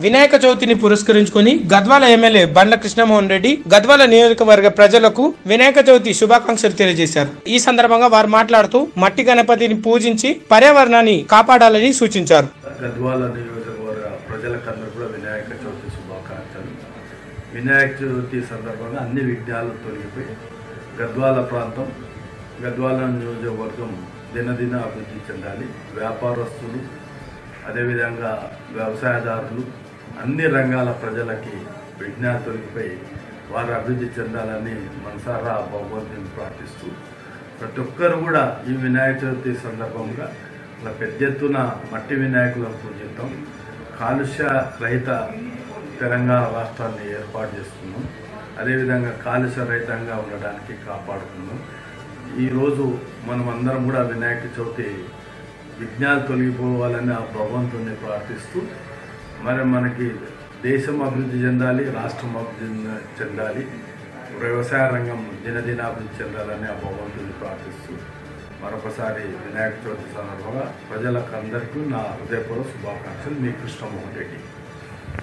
వినాయక చవితిని పురస్కరించుకుని గద్వాల ఎమ్మెల్యే బండ్ల కృష్ణమోహన్ రెడ్డి గద్వాల నియోజకవర్గ ప్రజలకు వినాయక చవితి శుభాకాంక్షలు తెలియజేశారు। ఈ సందర్భంగా వారు మాట్లాడుతూ మట్టి గణపతిని పూజించి పర్యావరణాన్ని కాపాడాలని సూచించారు। గద్వాల నియోజకవర్గ ప్రజలకందరూ కూడా వినాయక చవితి శుభాకాంక్షలు। వినాయక చవితి సందర్భంగా అన్ని విఘ్నాలు తొలగిపోయి గద్వాల ప్రాంతం గద్వాల నియోజకవర్గం దినదిన అభివృద్ధి చెందాలి। వ్యాపారస్తులు అదేవిధంగా వ్యవసాయదారులు అన్ని రంగాల ప్రజలకి విఘ్నాలు తొలగిపోయి వారు అభివృద్ధి చెందాలని మనసారా భగవంతుని ప్రార్థిస్తూ ప్రతి ఒక్కరు కూడా ఈ వినాయక చవితి సందర్భంగా ఇలా పెద్ద ఎత్తున మట్టి వినాయకులను పూజిద్దాం। కాలుష్య రహిత తెలంగాణ రాష్ట్రాన్ని ఏర్పాటు చేసుకున్నాం। అదేవిధంగా కాలుష్య రహితంగా ఉండడానికి కాపాడుకున్నాం। ఈరోజు మనం అందరం కూడా వినాయక చవితి విఘ్నాలు తొలగిపోవాలని ఆ భగవంతుని ప్రార్థిస్తూ మరి మనకి దేశం అభివృద్ధి చెందాలి, రాష్ట్రం అభివృద్ధి చెందాలి, వ్యవసాయ రంగం దినదినాభివృద్ధి చెందాలని ఆ భగవంతుని ప్రార్థిస్తూ మరొకసారి వినాయక చవితి సందర్భంగా ప్రజలకు అందరికీ నా హృదయపూర్వక శుభాకాంక్షలు। మీ కృష్ణమోహన్ రెడ్డి।